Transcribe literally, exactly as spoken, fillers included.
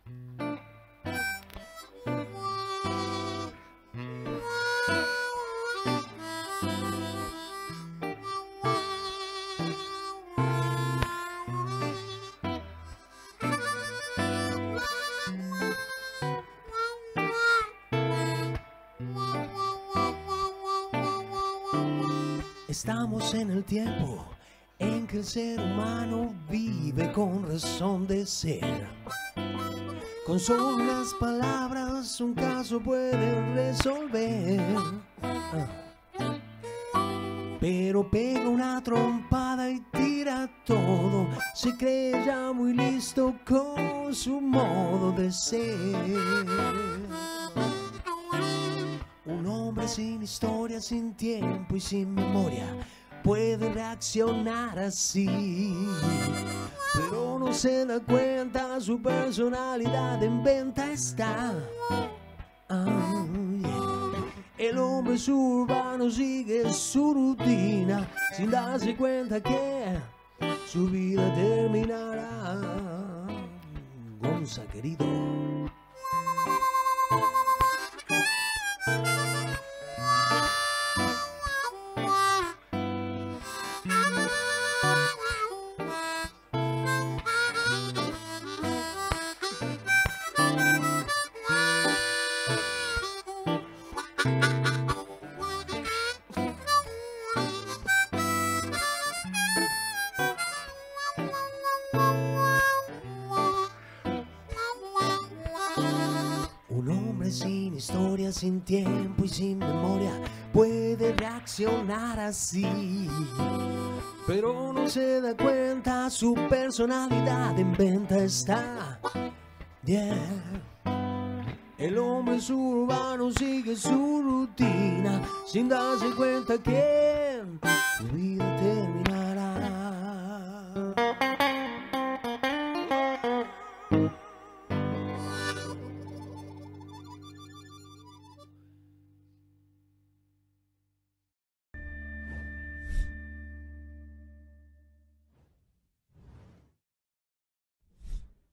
Estamos en el tiempo en que el ser humano vive con razón de ser. Con solo unas palabras un caso puede resolver. Pero pega una trompada y tira todo. Se cree ya muy listo con su modo de ser. Un hombre sin historia, sin tiempo y sin memoria puede reaccionar así, pero no se da cuenta, su personalidad en venta está. Oh, yeah. El hombre suburbano sigue su rutina sin darse cuenta que su vida terminará. Gonza, querido. Un hombre sin historia, sin tiempo y sin memoria puede reaccionar así, pero no se da cuenta, su personalidad en venta está. Yeah. El hombre suburbano sigue su rutina sin darse cuenta que su vida terminará.